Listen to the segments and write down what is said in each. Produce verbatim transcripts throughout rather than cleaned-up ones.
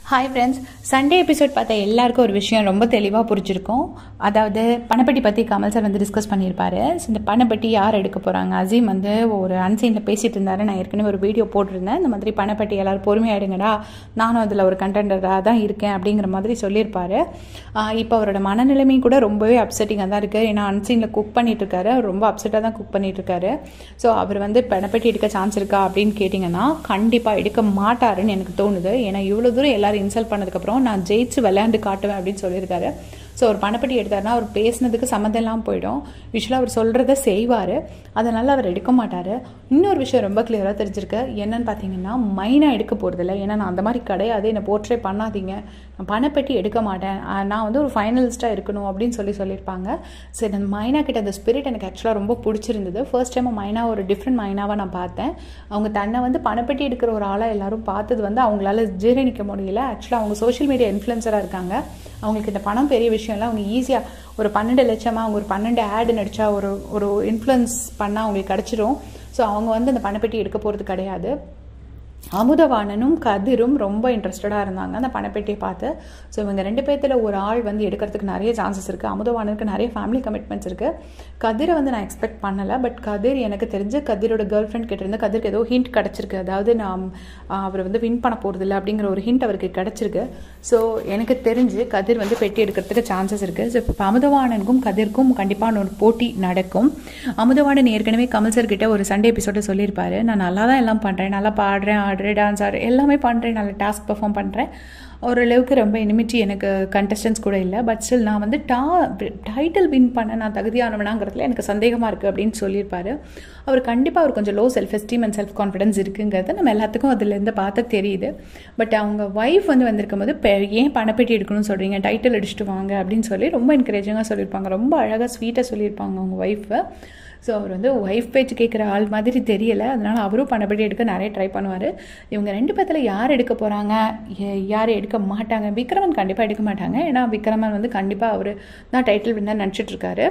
Hi friends, Sunday episode பார்த்த எல்லாருக்கும் ஒரு விஷயம் ரொம்ப தெளிவாக புரிஞ்சிருக்கும். அதாவது பணப்பட்டி பற்றி கமல் சார் வந்து டிஸ்கஸ் பண்ணியிருப்பாரு. ஸோ இந்த பணப்பட்டி யார் எடுக்க போகிறாங்க? அசீம் வந்து ஒரு அன்சீனில் பேசிகிட்டு இருந்தார். நான் ஏற்கனவே ஒரு வீடியோ போட்டிருந்தேன். இந்த மாதிரி பணப்பட்டி எல்லோரும் பொறுமையாயிடுங்கடா, நானும் அதில் ஒரு கண்டெண்டராக தான் இருக்கேன் அப்படிங்கிற மாதிரி சொல்லியிருப்பார். இப்போ அவரோட மனநிலைமையும் கூட ரொம்பவே அப்செட்டிங்காக தான் இருக்குது. ஏன்னா அன்சீனில் குக் பண்ணிகிட்ருக்காரு, அவர் ரொம்ப அப்செட்டாக தான் குக் பண்ணிகிட்ருக்காரு. ஸோ அவர் வந்து பணப்பட்டி எடுக்க சான்ஸ் இருக்கா அப்படின்னு கேட்டிங்கன்னா கண்டிப்பாக எடுக்க மாட்டாருன்னு எனக்கு தோணுது. ஏன்னா இவ்வளோ தூரம் எல்லாரும் இன்சல்ட் பண்ணதுக்கப்புறம் நான் ஜெயிச்சு விளையாண்டு காட்டுவேன் அப்படின்னு சொல்லியிருக்காரு. ஸோ ஒரு பணப்பட்டி எடுத்தாருன்னா அவர் பேசினதுக்கு சம்மந்தம் இல்லாமல் போயிடும். யூஸ்வலாக அவர் சொல்கிறத செய்வார், அதனால் அவர் எடுக்க மாட்டார். இன்னொரு விஷயம் ரொம்ப கிளியராக தெரிஞ்சிருக்கு. என்னன்னு பார்த்தீங்கன்னா, மைனாக எடுக்க போகிறதில்ல. ஏன்னா நான் அந்த மாதிரி கிடையாது, என்னை போர்ட்ரே பண்ணாதீங்க, நான் பணப்பட்டி எடுக்க மாட்டேன், நான் வந்து ஒரு ஃபைனலிஸ்ட்டாக இருக்கணும் அப்படின்னு சொல்லி சொல்லியிருப்பாங்க. சரி, அந்த மைனா கிட்ட அந்த ஸ்பிரிட் எனக்கு ஆக்சுவலாக ரொம்ப பிடிச்சிருந்தது. ஃபர்ஸ்ட் டைம் மைனா ஒரு டிஃப்ரெண்ட் மைனாவாக நான் பார்த்தேன். அவங்க தன்னை வந்து பணப்பட்டி எடுக்கிற ஒரு ஆளாக எல்லாரும் பார்த்தது வந்து அவங்களால ஜீரணிக்க முடியல. ஆக்சுவலாக அவங்க சோஷியல் மீடியா இன்ஃப்ளூயன்சராக இருக்காங்க. அவங்களுக்கு இந்த பணம் பெரிய விஷயம் இல்லை. அவங்க ஈஸியாக ஒரு பன்னெண்டு லட்சமாக அவங்க ஒரு பன்னெண்டு ஆடு நடித்தா ஒரு ஒரு இன்ஃப்ளூயன்ஸ் பண்ணால் அவங்களுக்கு கிடச்சிரும். ஸோ அவங்க வந்து அந்த பணப்பட்டி எடுக்க போகிறது கிடையாது. அமுதவாணனும் கதிரும் ரொம்ப இன்ட்ரெஸ்டடாக இருந்தாங்க அந்த பணப்பெட்டியை பார்த்து. ஸோ இவங்க ரெண்டு பேர்த்தில் ஒரு ஆள் வந்து எடுக்கிறதுக்கு நிறைய சான்சஸ் இருக்குது. அமுதவாணனுக்கு நிறைய ஃபேமிலி கமிட்மெண்ட்ஸ் இருக்குது. கதிரை வந்து நான் எக்ஸ்பெக்ட் பண்ணலை. பட் கதிர் எனக்கு தெரிஞ்சு கதிரோட கேர்ள் ஃப்ரெண்ட் கிட்ட இருந்து கதிருக்கு ஏதோ ஹிண்ட் கிடச்சிருக்கு. அதாவது நான் அவர் வந்து வின் பண்ண போகிறதில்ல அப்படிங்கிற ஒரு ஹிண்ட் அவருக்கு கிடச்சிருக்கு. ஸோ எனக்கு தெரிஞ்சு கதிர் வந்து பெட்டி எடுக்கிறதுக்கு சான்சஸ் இருக்குது. ஸோ இப்போ அமுதவாணனுக்கும் கதிர்க்கும் கண்டிப்பான ஒரு போட்டி நடக்கும். அமுதவாணன் ஏற்கனவே கமல் சார் கிட்ட ஒரு சண்டே எபிசோட சொல்லியிருப்பாரு, நான் நல்லா தான் எல்லாம் பண்ணுறேன், நல்லா பாடுறேன், ஆடுறேன், டான்ஸ் ஆடுறேன், எல்லாமே பண்ணுறேன், நல்ல டாஸ்க் பெர்ஃபார்ம் பண்ணுறேன், ஓரளவுக்கு ரொம்ப இனிமிட்டி எனக்கு கண்டஸ்டன்ஸ் கூட இல்லை. பட் ஸ்டில் நான் வந்து டா டைட்டில் வின் பண்ண நான் தகுதியானவனாங்கிறதுல எனக்கு சந்தேகமாக இருக்குது அப்படின்னு சொல்லியிருப்பாரு. அவர் கண்டிப்பாக அவர் கொஞ்சம் low self esteem and self confidence இருக்குங்கிறது நம்ம எல்லாத்துக்கும் அதுலேருந்து பார்த்து தெரியுது. பட் அவங்க ஒய்ஃப் வந்து வந்திருக்கும் போது ஏன் பணப்பெட்டி எடுக்கணும்னு சொல்கிறீங்க, டைட்டில் அடிச்சுட்டு வாங்க அப்படின்னு சொல்லி ரொம்ப என்கரேஜிங்காக சொல்லியிருப்பாங்க. ரொம்ப அழகாக ஸ்வீட்டாக சொல்லியிருப்பாங்க அவங்க ஒய்ஃபை. ஸோ அவர் வந்து ஒய்ஃப் பேச்சு கேட்குற ஆள் மாதிரி தெரியலை. அதனால் அவரும் பணப்பட்டி எடுக்க நிறைய ட்ரை பண்ணுவார். இவங்க ரெண்டு பேர்த்தில் யார் எடுக்க போகிறாங்க, யார் எடுக்க மாட்டாங்க? விக்ரமன் கண்டிப்பாக எடுக்க மாட்டாங்க. ஏன்னா விக்ரமன் வந்து கண்டிப்பாக அவர் தான் டைட்டில் வின்னர் நினச்சிட்ருக்காரு.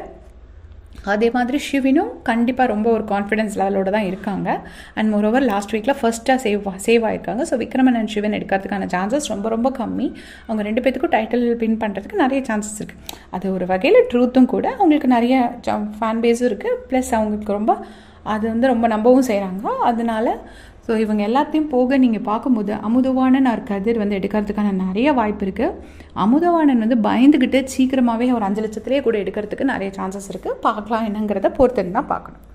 அதே மாதிரி ஷிவினும் கண்டிப்பாக ரொம்ப ஒரு கான்ஃபிடன்ஸ் லெவலோடு தான் இருக்காங்க. அண்ட் மோரோவர் லாஸ்ட் வீக்கில் ஃபர்ஸ்ட்டாக சேவ் சேவ் ஆகிருக்காங்க. ஸோ விக்ரமன் அண்ட் ஷிவன் எடுக்கிறதுக்கான சான்சஸ் ரொம்ப ரொம்ப கம்மி. அவங்க ரெண்டு பேத்துக்கும் டைட்டில் வின் பண்ணுறதுக்கு நிறைய சான்சஸ் இருக்குது. அது ஒரு வகையில் ட்ரூத்தும் கூட. அவங்களுக்கு நிறைய ஃபேன் பேஸும் இருக்குது. ப்ளஸ் அவங்களுக்கு ரொம்ப அது வந்து ரொம்ப நம்பவும் செய்கிறாங்க. அதனால ஸோ இவங்க எல்லாத்தையும் போக நீங்கள் பார்க்கும்போது அமுதவாணன் ஆர் கதிர் வந்து எடுக்கிறதுக்கான நிறைய வாய்ப்பு இருக்குது. அமுதவாணன் வந்து பயந்துக்கிட்டு சீக்கிரமாகவே ஒரு அஞ்சு லட்சத்துலேயே கூட எடுக்கிறதுக்கு நிறைய சான்சஸ் இருக்குது. பார்க்கலாம் என்னங்கிறத பொறுத்து தான் பார்க்கணும்.